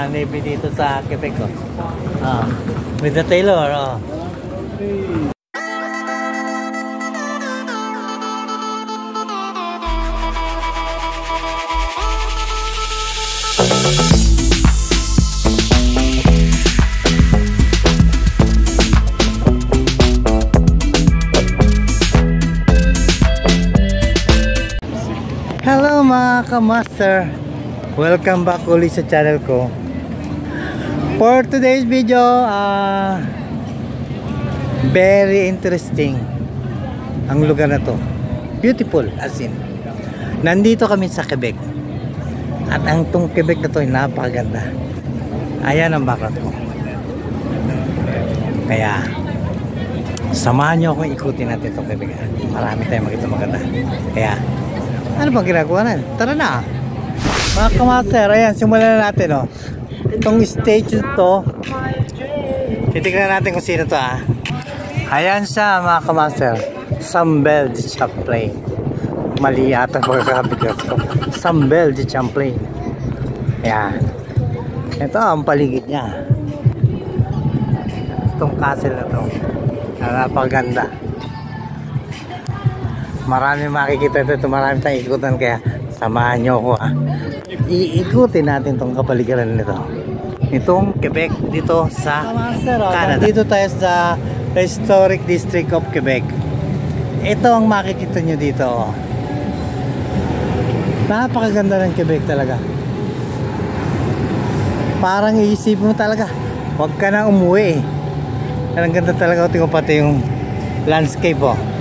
Navy dito sa Quebec. With the Taylor. Hello mga kamaster, welcome back ulit sa channel ko. For today's video, very interesting ang lugar na to. Beautiful as in. Nandito kami sa Quebec. At ang tong Quebec na to ay napakaganda. Ayan ang background ko. Kaya samahan nyo akong ikutin natin itong Quebec. Marami tayong makita maganda. Kaya ano bang ginagawa na? Tara na. Mga kamaster, ayan, simulan na natin, oh. Itong stage to, titignan natin kung sino to, Ayan siya, mga kamaster. Sambel de Champlain. Mali yata pagkakabigyan ko. Sambel de Champlain. Ayan. Ito ang paligid niya. Itong castle na to. Napakaganda. Marami makikita dito, marami tayong ikutan, kaya samahan nyo ako, Iikutin natin tong kapaligiran nito. Itong Quebec dito sa Canada. Dito tayo sa Historic District of Quebec. Ito ang makikita nyo dito, Napakaganda ng Quebec talaga. Parang iisip mo talaga, huwag ka na umuwi, Ang ganda talaga. Tingnan pati yung landscape,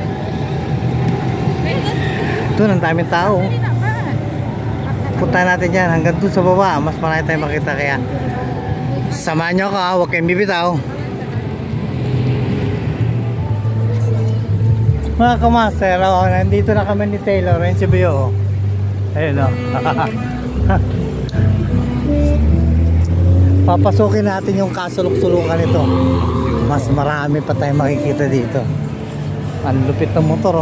Doon ang daming tao. Punta natin dyan hanggang doon sa baba. Mas marami tayong makita, kaya samahan nyo ako, huwag kayong bibitaw. Mga kamaster, nandito na kami ni Taylor. Ayun si Bio, ayun, papasukin natin yung kasulok-sulukan nito. Mas marami pa tayong makikita dito. Ang lupit ng motor,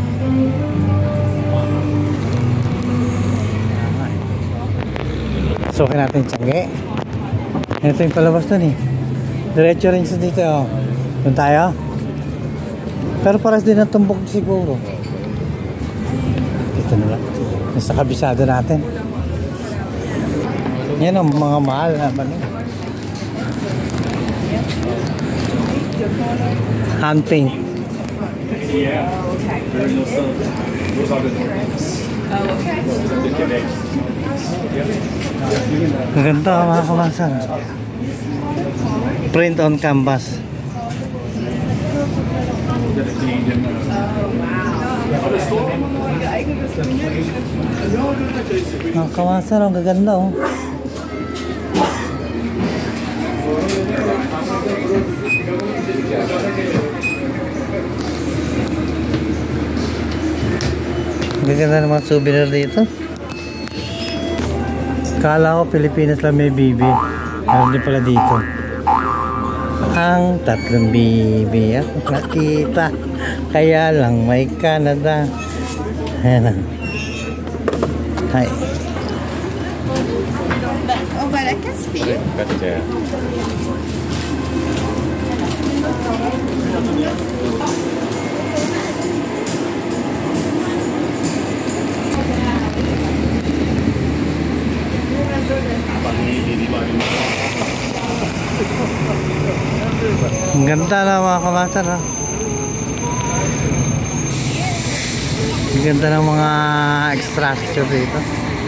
Sukin natin tiyangge. Ito yung palabas dun, Diretso rin sa dito, Doon tayo. Pero paras din ang tumbok siguro. Ito na lang. Nasa kabisado natin. Yan ang mga mahal naman. Hunting. Maganda mga kamasan. Print on canvas. Mga kamasan, ang gaganda, Gaganda ng mga souvenir dito. Kala ko Pilipinas lang may bibi. Meron din pala dito. Ang tatlong bibi ako nakita, kaya lang may Canada. Ayan lang. Hi. On va à la casse-pied. Ang ganda na mga kamasan, Ang ganda ng mga structure dito.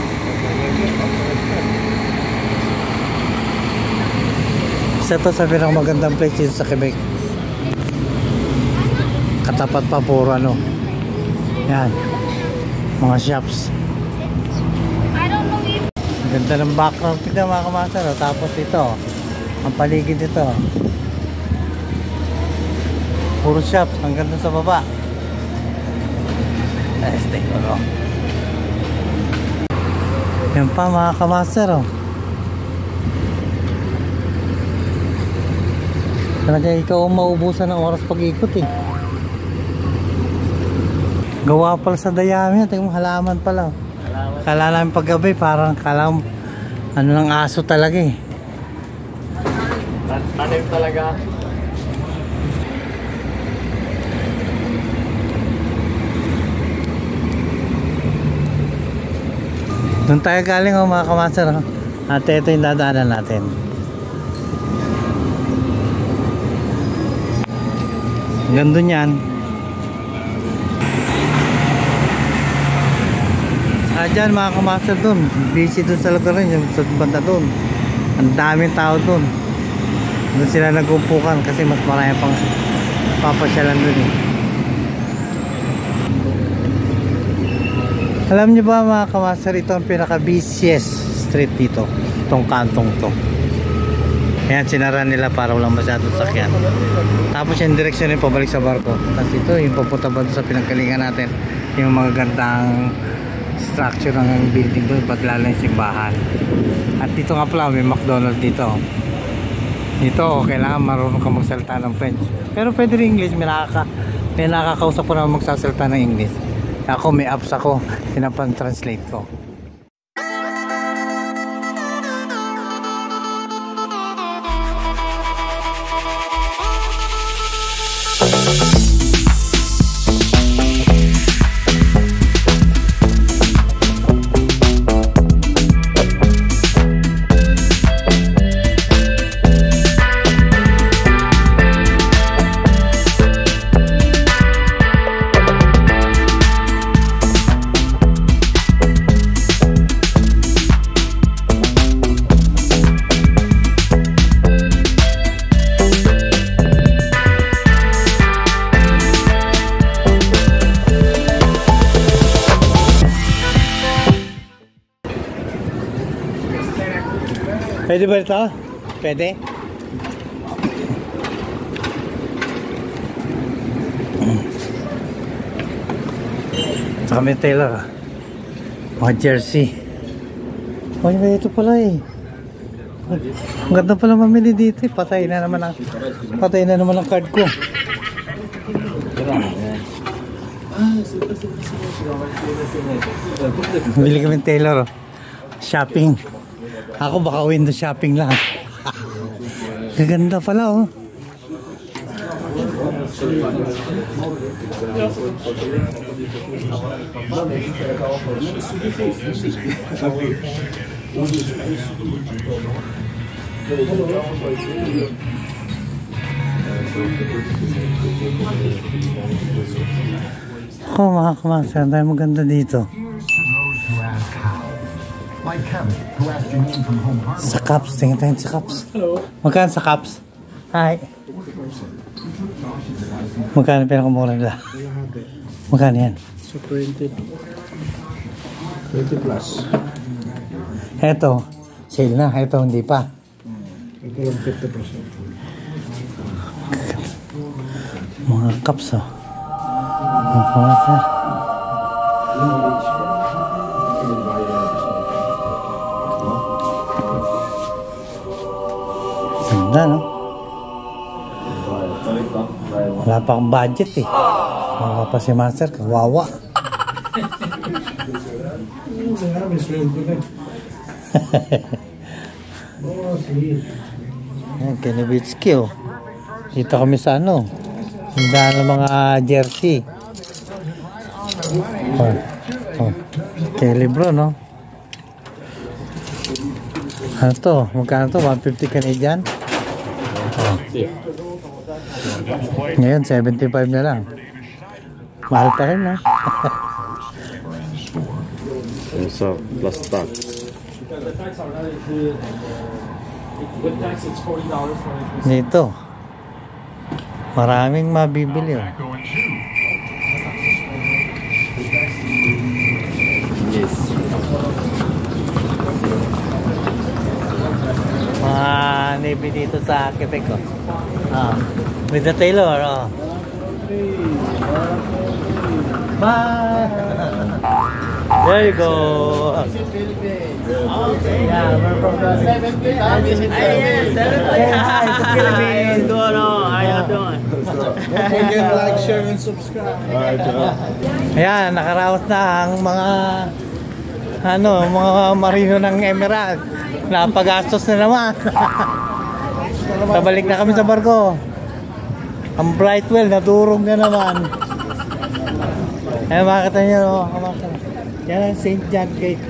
Isa to sa pinakamagandang place dito sa Quebec. Katapat pa puro yan, mga shops. Ang ganda ng background. Tignan mga kamasan, Tapos ito, ang paligid dito, puro shops hanggang dun sa baba. Stay ko, Yan pa mga kamaster, Talaga ikaw ang maubusan ng oras pag-ikot, Gawa pala sa dayami. Tingnan mo, halaman pala. Kala namin paggabi, parang kala ano ng aso talaga, Tanim talaga. Doon tayo galing mga kamaster. At ito yung dadaanan natin. Ganda yan. Dyan mga kamaster doon. Busy doon sa lugar rin. Yung sa banda doon. Ang daming tao doon. Doon sila nag-umpukan kasi mas marami pang papasyalan doon eh. Alam niyo ba mga kamaster, ito ang pinaka-busiest street dito. Itong kantong to. Ayan, sinara nila para walang masyadong sakyan. Tapos yung direksyon yung pabalik sa barko. Tapos ito yung papunta ba sa pinanggalingan natin. Yung mga gandang structure ng building doon, paglalang simbahan. At dito nga pala may McDonald's dito. Dito kailangan marunong ka magsalita ng French. Pero pwede rin English. May nakakausap ko na magsasalita ng English. Ako may apps ako, pinapan-translate ko. Pwede ba ito? Pwede? Saka may Taylor. Mga jersey. Oh, ito pala eh. Ang ganda pala mamili dito eh. Patay na naman ang card ko. Bili kami Taylor. Shopping. Ako baka window shopping lang. Gaganda pala oh. Ako mga kamaster, tayo maganda dito. Sa cups, tingin tayo sa cups. Magkano sa cups? Hi. Magkano pinakamura nila? Magkano yan? So 20 plus. Eto, sale na. Eto, hindi pa. Ito yung 50%. Mga cups oh. Mga kamaster. Ganda no? Wala pa akong budget eh. Wala pa si Master, kawawa. Ayan, Kenevitsky oh. Dito kami sa ano, tindahan ng mga jersey. Oh. Kelly bro no? Ano to? Magkano to? 150 Canadian? Oh. Ngayon 75 na lang. Mahal pa rin ha. So plus tax. Dito. Maraming mabibili oh. Yes. Mga navy dito sa Quebec oh. With the Taylor oh. Bye. There you go. Yeah, we're from the 7th Philippines. Hi, to Philippines. What's going on? How y'all doing? Don't forget to like, share, and subscribe. Alright, Ayan, nakaraos na ang mga mga marino ng Emerald. Napagastos na naman. Pabalik na kami sa barko. Ang Brightwell, naturong na naman. Ayan, makakita nyo, no? Yan ang St. John Gate.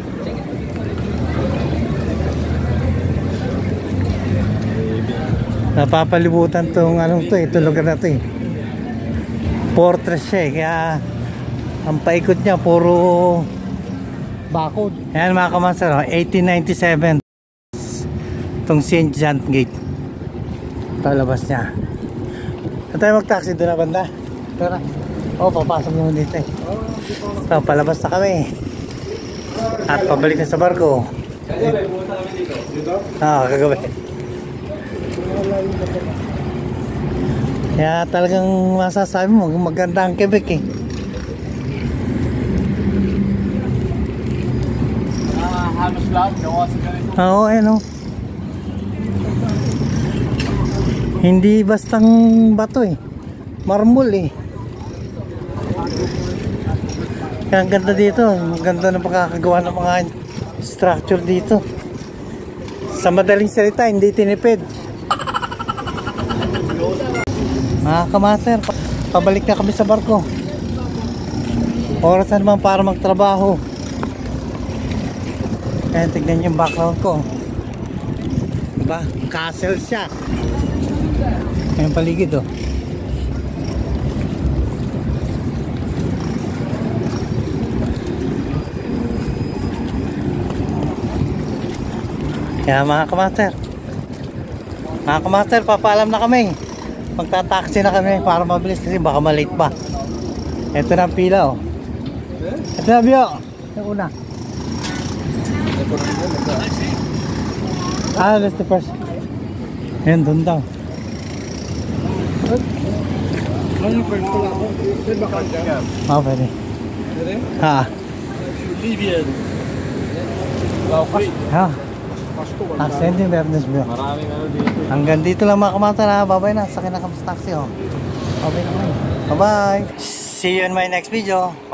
Napapalibutan tong anong to eh, itong lugar na to eh. Fortress siya eh, kaya ang paikot niya, puro bakod. Ayan mga kamaster, 1897 itong St. John Gate. Palabas niya. Saan tayo mag-taxi doon na banda? Tara. Papasok naman dito eh. So, palabas na kami. At pabalik na sa barko. Kagabi. Kaya talagang masasabi mo, maganda ang Quebec eh. Halos lahat, gawa sa ganito. Oo, ayun o. Hindi bastang bato eh. Marmol eh. Kaya ang ganda dito. Ang ganda ng pagkakagawa ng mga structure dito. Sa madaling salita, hindi tinipid. Mga kamaster, pabalik na kami sa barko. Oras na naman para magtrabaho. Kaya tignan yung background ko. Diba? Castle siya. Yung paligid oh. Kaya mga kamaster, papaalam na kami. Magta-taxi na kami para mabilis kasi baka malate pa. Ito na ang pila oh. Ito na Bio. Yung una. That's the first. Ayan, doon daw. Ano yung first pula ko? Pwede ba kanya? Pwede. Pwede? Ha. Libyan. Okay. Ha. Accent yung Bernes Bio. Maraming ano dito. Hanggang dito lang mga kamata na. Bye-bye na. Sakay na kami sa taxi oh. Bye-bye na kami. Bye-bye. See you in my next video.